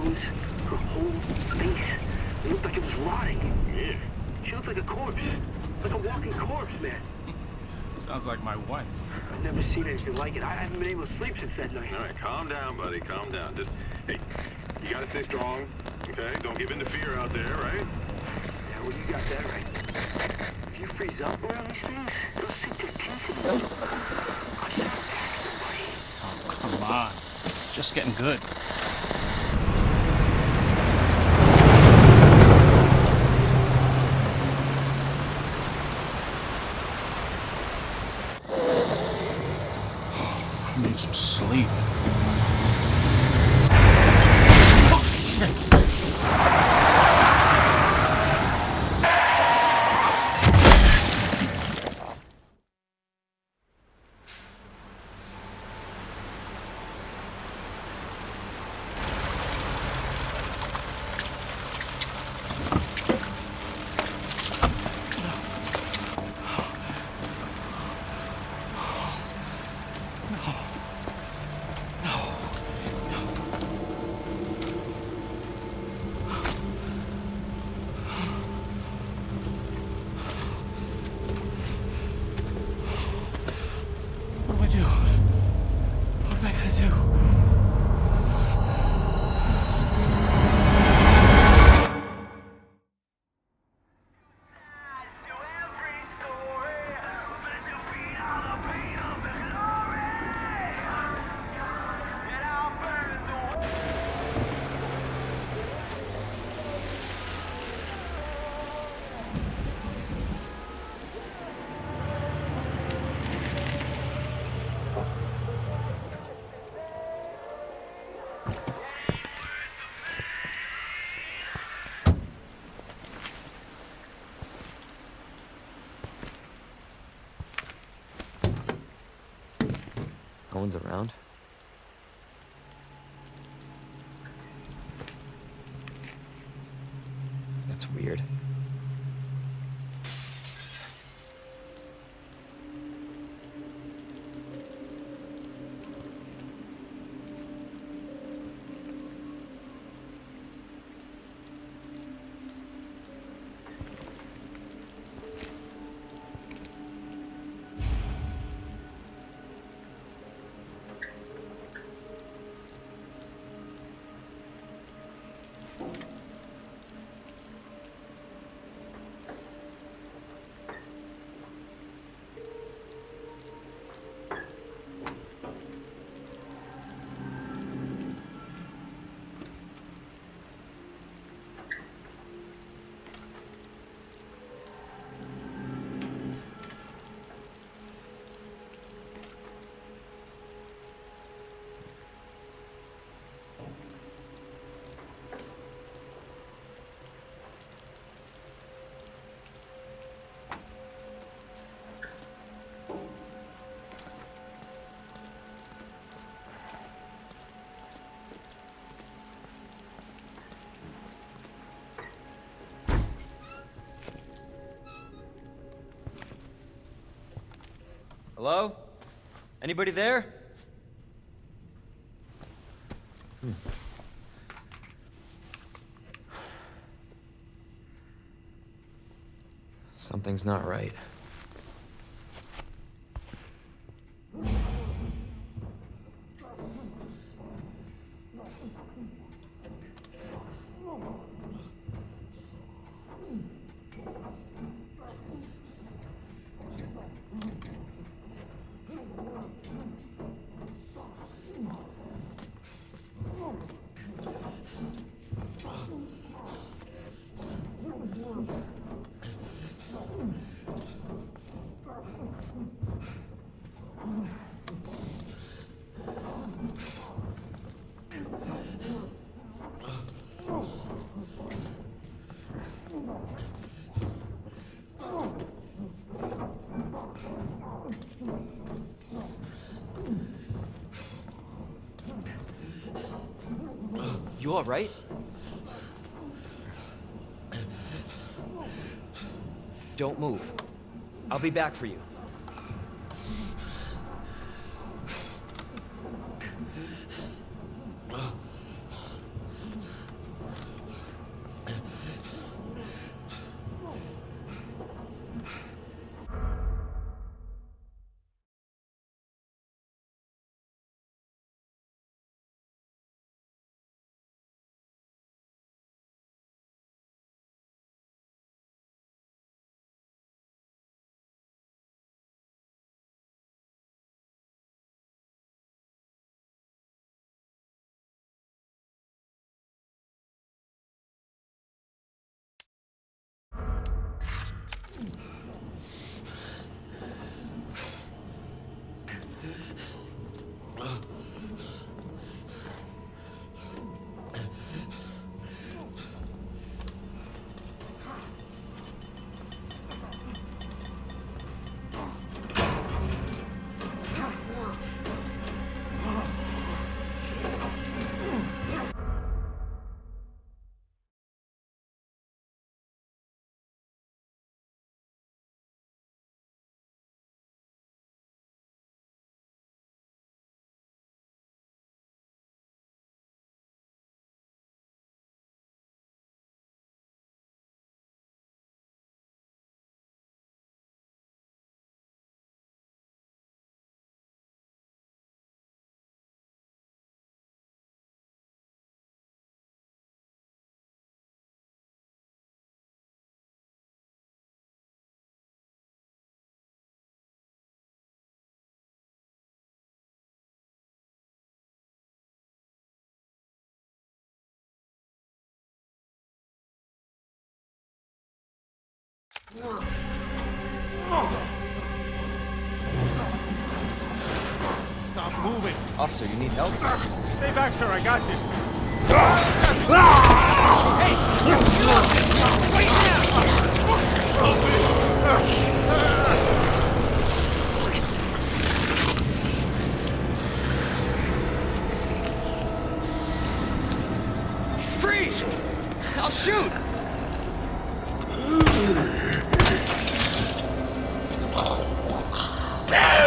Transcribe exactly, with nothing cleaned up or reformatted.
veins, her whole face. It looked like it was rotting. Yeah. She looked like a corpse. Like a walking corpse, man. Sounds like my wife. I've never seen anything like it. I haven't been able to sleep since that night. All right, calm down, buddy. Calm down. Just, hey, you gotta stay strong, okay? Don't give in to fear out there, right? Yeah, well, you got that right. If you freeze up around these things, they'll sink their teeth in you. I should attack somebody. Oh, come on. Just getting good. I need some sleep. Oh, shit! What do I do? What am I gonna do? No one's around. That's weird. Hello? Anybody there? Hmm. Something's not right. You all right? Don't move. I'll be back for you. Stop moving. Officer, you need help? Stay back, sir. I got this. Freeze! I'll shoot! Ah!